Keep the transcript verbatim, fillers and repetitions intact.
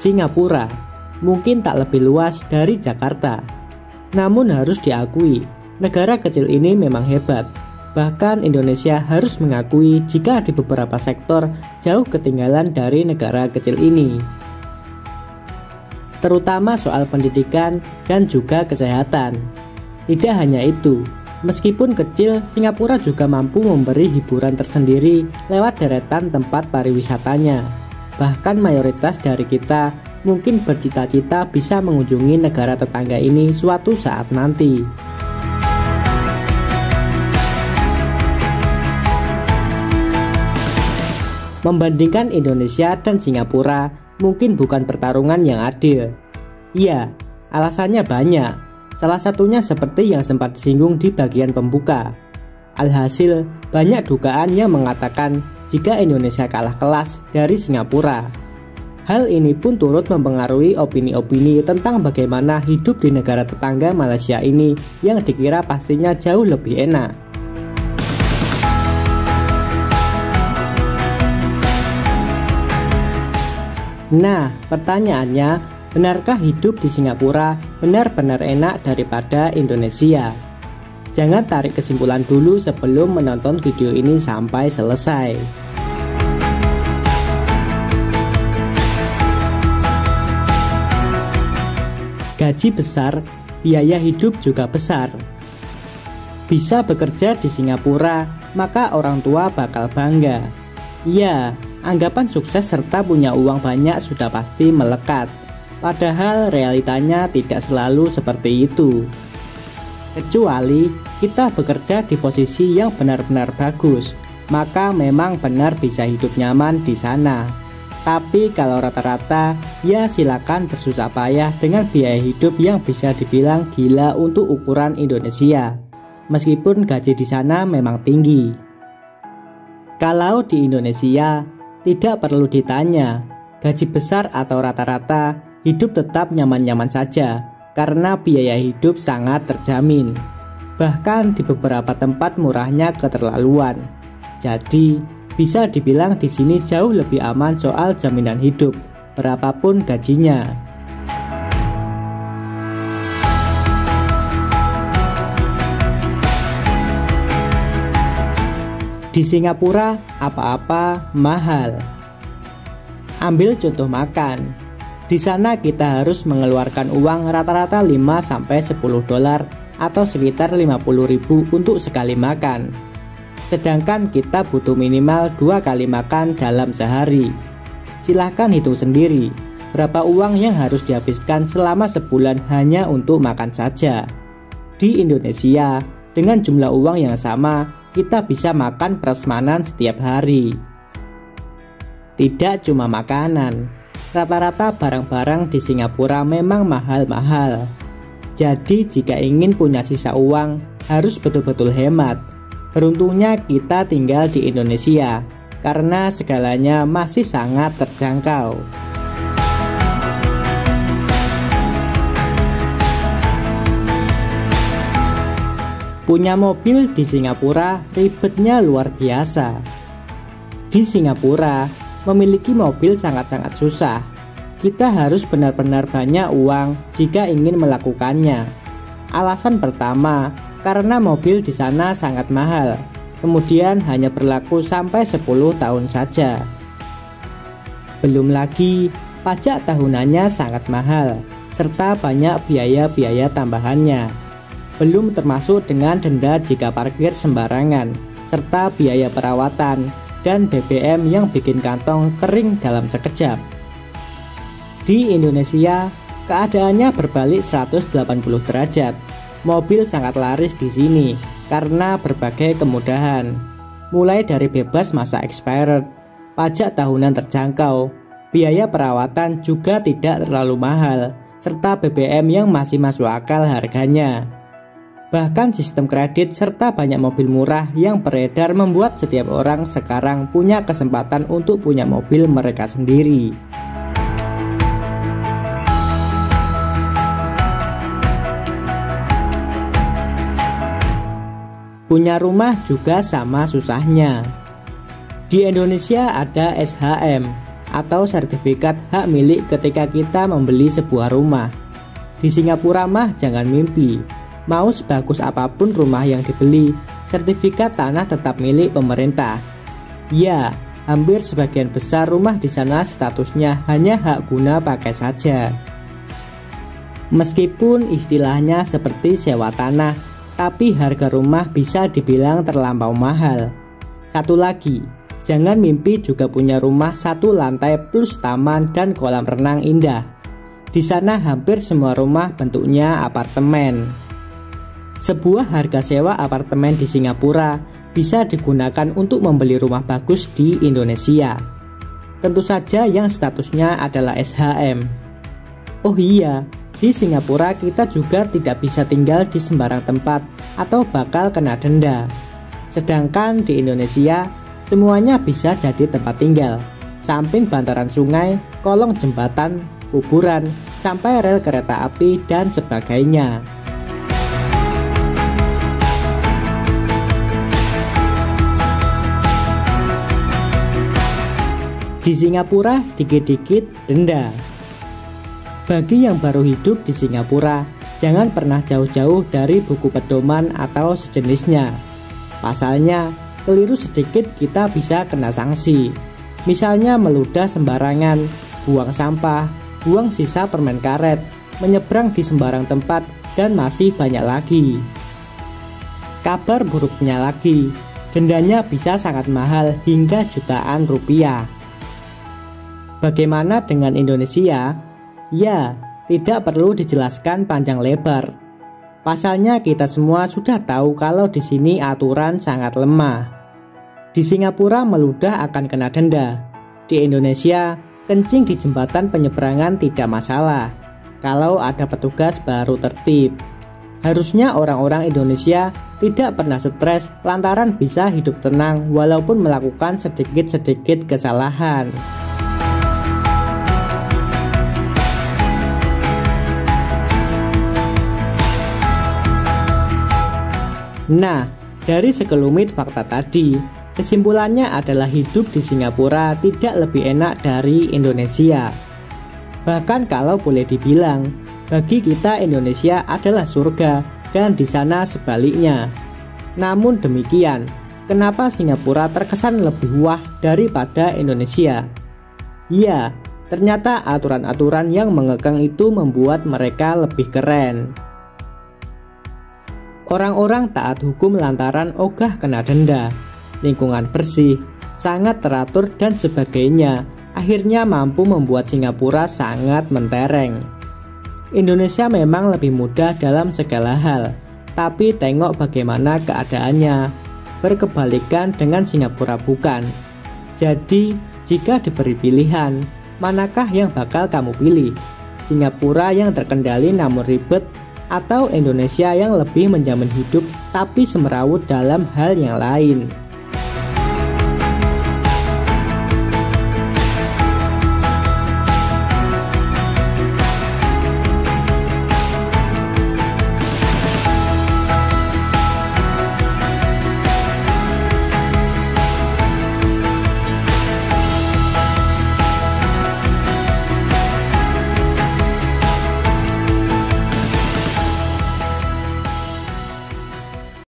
Singapura mungkin tak lebih luas dari Jakarta. Namun harus diakui, negara kecil ini memang hebat. Bahkan Indonesia harus mengakui jika di beberapa sektor jauh ketinggalan dari negara kecil ini. Terutama soal pendidikan dan juga kesehatan. Tidak hanya itu, meskipun kecil, Singapura juga mampu memberi hiburan tersendiri lewat deretan tempat pariwisatanya. Bahkan mayoritas dari kita mungkin bercita-cita bisa mengunjungi negara tetangga ini suatu saat nanti. Membandingkan Indonesia dan Singapura mungkin bukan pertarungan yang adil. Iya, alasannya banyak. Salah satunya seperti yang sempat disinggung di bagian pembuka. Alhasil, banyak dugaan yang mengatakan jika Indonesia kalah kelas dari Singapura. Hal ini pun turut mempengaruhi opini-opini tentang bagaimana hidup di negara tetangga Malaysia ini yang dikira pastinya jauh lebih enak. Nah, pertanyaannya, benarkah hidup di Singapura benar-benar enak daripada Indonesia? Jangan tarik kesimpulan dulu sebelum menonton video ini sampai selesai. Gaji besar, biaya hidup juga besar. Bisa bekerja di Singapura, maka orang tua bakal bangga. Ya, anggapan sukses serta punya uang banyak sudah pasti melekat. Padahal realitanya tidak selalu seperti itu. Kecuali kita bekerja di posisi yang benar-benar bagus, maka memang benar bisa hidup nyaman di sana. Tapi kalau rata-rata, ya silakan bersusah payah dengan biaya hidup yang bisa dibilang gila untuk ukuran Indonesia. Meskipun gaji di sana memang tinggi. Kalau di Indonesia, tidak perlu ditanya, gaji besar atau rata-rata, hidup tetap nyaman-nyaman saja, karena biaya hidup sangat terjamin. Bahkan di beberapa tempat murahnya keterlaluan. Jadi, bisa dibilang di sini jauh lebih aman soal jaminan hidup, berapapun gajinya. Di Singapura, apa-apa mahal. Ambil contoh makan. Di sana kita harus mengeluarkan uang rata-rata lima sampai sepuluh dolar atau sekitar lima puluh ribu untuk sekali makan. Sedangkan kita butuh minimal dua kali makan dalam sehari. Silahkan hitung sendiri berapa uang yang harus dihabiskan selama sebulan hanya untuk makan saja. Di Indonesia, dengan jumlah uang yang sama, kita bisa makan prasmanan setiap hari. Tidak cuma makanan, rata-rata barang-barang di Singapura memang mahal-mahal. Jadi jika ingin punya sisa uang, harus betul-betul hemat. Beruntungnya kita tinggal di Indonesia, karena segalanya masih sangat terjangkau. Punya mobil di Singapura ribetnya luar biasa. Di Singapura, memiliki mobil sangat-sangat susah. Kita harus benar-benar banyak uang jika ingin melakukannya. Alasan pertama, karena mobil di sana sangat mahal, kemudian hanya berlaku sampai sepuluh tahun saja. Belum lagi, pajak tahunannya sangat mahal, serta banyak biaya-biaya tambahannya. Belum termasuk dengan denda jika parkir sembarangan, serta biaya perawatan, dan B B M yang bikin kantong kering dalam sekejap. Di Indonesia, keadaannya berbalik seratus delapan puluh derajat. Mobil sangat laris di sini karena berbagai kemudahan, mulai dari bebas masa expired, pajak tahunan terjangkau, biaya perawatan juga tidak terlalu mahal, serta B B M yang masih masuk akal harganya. Bahkan sistem kredit serta banyak mobil murah yang beredar membuat setiap orang sekarang punya kesempatan untuk punya mobil mereka sendiri. Punya rumah juga sama susahnya. Di Indonesia ada S H M atau sertifikat hak milik ketika kita membeli sebuah rumah. Di Singapura mah jangan mimpi, mau sebagus apapun rumah yang dibeli, sertifikat tanah tetap milik pemerintah. Ya, hampir sebagian besar rumah di sana statusnya hanya hak guna pakai saja. Meskipun istilahnya seperti sewa tanah, tapi harga rumah bisa dibilang terlampau mahal. Satu lagi, jangan mimpi juga punya rumah satu lantai plus taman dan kolam renang indah. Di sana hampir semua rumah bentuknya apartemen. Sebuah harga sewa apartemen di Singapura bisa digunakan untuk membeli rumah bagus di Indonesia. Tentu saja yang statusnya adalah S H M. Oh iya, di Singapura kita juga tidak bisa tinggal di sembarang tempat atau bakal kena denda. Sedangkan di Indonesia, semuanya bisa jadi tempat tinggal. Samping bantaran sungai, kolong jembatan, kuburan, sampai rel kereta api dan sebagainya. Di Singapura dikit-dikit denda. Bagi yang baru hidup di Singapura, jangan pernah jauh-jauh dari buku pedoman atau sejenisnya. Pasalnya, keliru sedikit kita bisa kena sanksi. Misalnya meludah sembarangan, buang sampah, buang sisa permen karet, menyeberang di sembarang tempat, dan masih banyak lagi. Kabar buruknya lagi, dendanya bisa sangat mahal hingga jutaan rupiah. Bagaimana dengan Indonesia? Ya, tidak perlu dijelaskan panjang lebar. Pasalnya kita semua sudah tahu kalau di sini aturan sangat lemah. Di Singapura meludah akan kena denda. Di Indonesia, kencing di jembatan penyeberangan tidak masalah. Kalau ada petugas baru tertib. Harusnya orang-orang Indonesia tidak pernah stres lantaran bisa hidup tenang walaupun melakukan sedikit-sedikit kesalahan. Nah, dari sekelumit fakta tadi, kesimpulannya adalah hidup di Singapura tidak lebih enak dari Indonesia. Bahkan kalau boleh dibilang, bagi kita Indonesia adalah surga dan di sana sebaliknya. Namun demikian, kenapa Singapura terkesan lebih wah daripada Indonesia? Ya, ternyata aturan-aturan yang mengekang itu membuat mereka lebih keren. Orang-orang taat hukum lantaran ogah kena denda, lingkungan bersih, sangat teratur dan sebagainya, akhirnya mampu membuat Singapura sangat mentereng. Indonesia memang lebih mudah dalam segala hal, tapi tengok bagaimana keadaannya, berkebalikan dengan Singapura bukan. Jadi, jika diberi pilihan, manakah yang bakal kamu pilih? Singapura yang terkendali namun ribet, atau Indonesia yang lebih menjamin hidup tapi semerawut dalam hal yang lain?